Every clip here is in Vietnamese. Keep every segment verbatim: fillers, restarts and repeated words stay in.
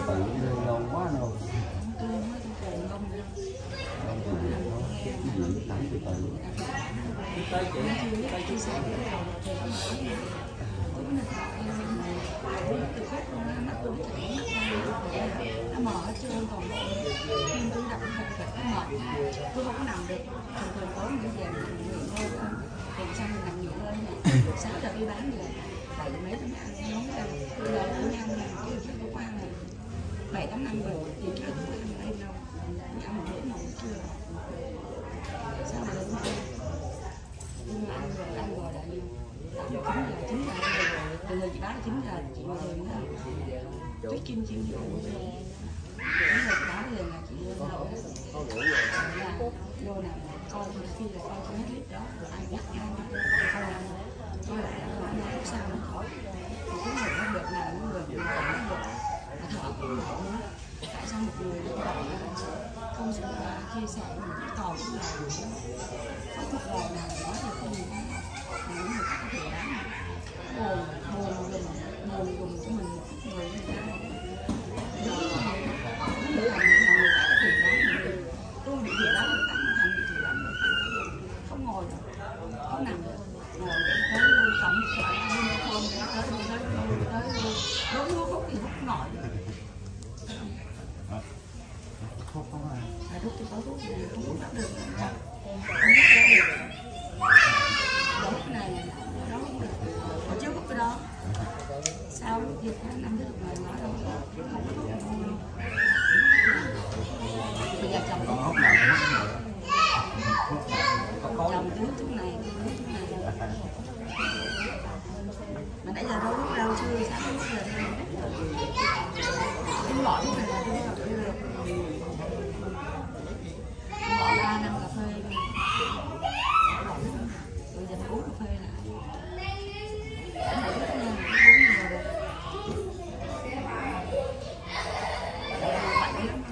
tự lâu quá đâu. Tôi mới tôi cùng ông đi. Không từ từ nó cái gì nãy từ từ. Tới chị tới chia sẻ cái đầu thì có nói gì. Tôi nói tôi từ khúc mắt tôi chảy nó mở hết trơn toàn bộ. Khi tôi đập thật thật nó mệt. Tôi không có nằm được. Thường thường tối mình về mình nghỉ ngơi thôi. Thì xong mình nằm nghỉ ngơi này. Sáng giờ đi bán về. Bảy mấy tấm ăn nấu ra. Bây giờ tôi ăn này tôi chưa có ăn này. Bảy tấm ăn rồi thì chưa có ăn ở đây đâu. Ăn một bữa nấu chưa. Sao mà đến đây? Nhưng mà ăn rồi ăn rồi là nhiêu? chín giờ chín giờ từ người chị báo là chín giờ chị ngồi rồi nữa. Tuyết Kim chịu nhiều rồi. Những người chị báo liền là chị lên lầu là vô nào coi khi là coi cho hết clip đó rồi ai nhắc ai nhắc coi là coi lại là nó nói sao nó khỏi thì cái người nó được nào những người bị cảm nó được mà thở cũng đau nữa. Tại sao một người như vậy không sự chia sẻ mình cái còn cũng là có cuộc đời nào đó thì không nhìn thấy mà những người khác có thể đáng buồn buồn buồn buồn dùng cho mình một người như thế này để làm những người khác có thể đáng mình tôi bị gì đó là tặng thành bị gì lắm không ngồi được không nằm được ngồi để tới sống một loại đi không tới tới tới tới tới lúc khúc thì hút nổi Không không à. À, thuốc tôi có thuốc gì không hút đắp được. Dạ. Không hút ra được. Đó hút này, đó hút được. Hồi trước hút cái đó. Sao lúc dịch năm được rồi nói đâu. Không có thuốc nào. Bây giờ chồng tôi hút nào chồng tôi hút thuốc này, tôi hút thuốc này. Mà nãy giờ đâu hút rau chưa, sao hút giờ đây. Cái bỏ thuốc này là tôi hút được. ba năm cà phê luôn. Bây giờ uống cà phê lại. Cái này rất là uống nhiều được. Mạnh lắm.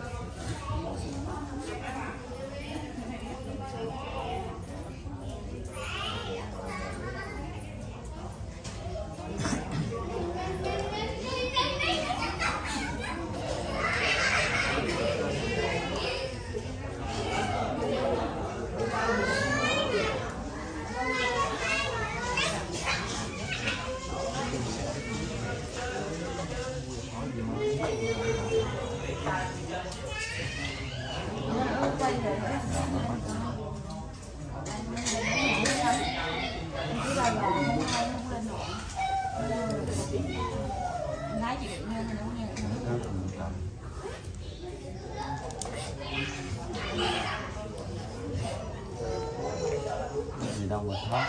Gì đâu mà thoát.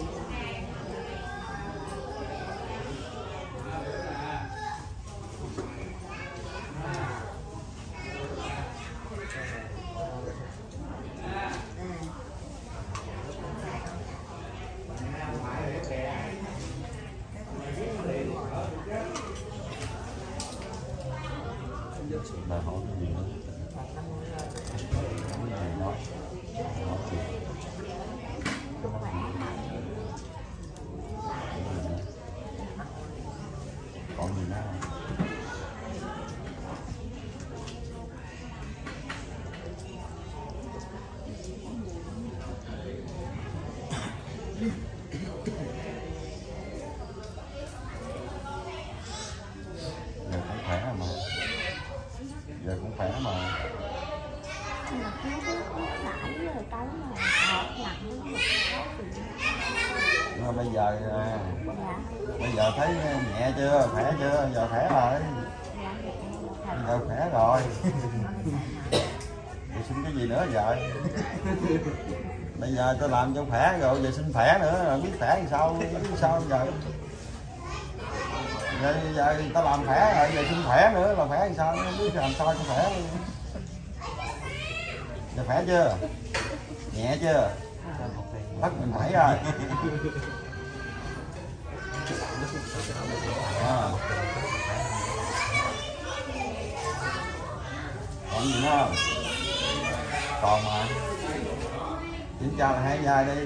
Bà hỏi cái gì nữa? Cái này nói nói gì? Còn gì nữa không? Giờ cũng khỏe mà. Giờ cũng khỏe mà. Nhưng mà thiếu cái nãy rồi tới mà họp nặng nó Nhưng mà bây giờ dạ bây giờ thấy nhẹ chưa, khỏe chưa, giờ khỏe rồi, dạ giờ khỏe rồi. Vậy xin cái gì nữa vậy? Bây giờ tôi làm cho khỏe rồi, giờ xin khỏe nữa, rồi biết khỏe thì sao, biết sao giờ? Giờ, giờ ta làm khỏe rồi, giờ xin khỏe nữa là khỏe thì sao, không biết làm sao cho khỏe. Giờ khỏe chưa? Nhẹ chưa? Bắt mình khỏe rồi. À. Còn gì nữa không? Còn mà. Kiểm tra là hai vai đi.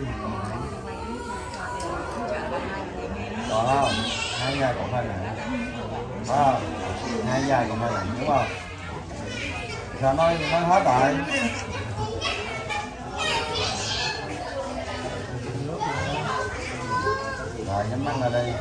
Còn không? Hai vai còn hơi nặng. Phải không? Hai vai còn hơi nặng đúng không? Sao nói nói hết rồi? Rồi nhắm mắt ra đi.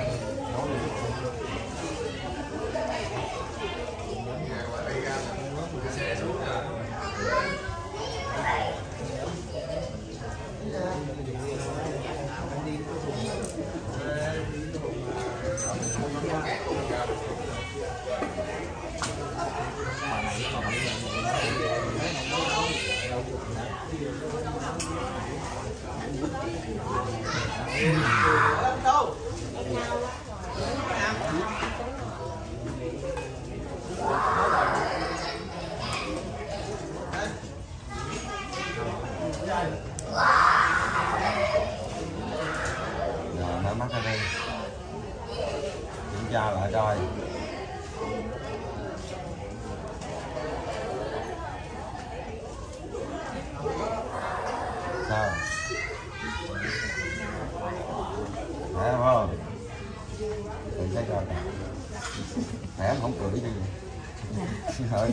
Rồi mở mắt ra đi. Kiểm tra lại coi. Sao? Khỏe không? Tự thấy coi. Khỏe không cười chứ gì. Rồi.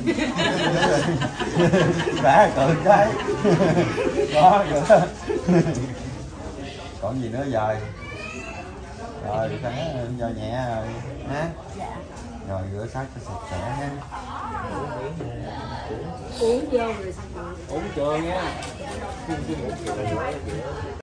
Khỏe cười cái. Đó rồi. Còn gì nữa rồi? Rồi khỏe giờ nhẹ rồi ha. dạ Rồi rửa sát cho sạch sẽ ha. uống vô rồi xong rồi uống chưa nha.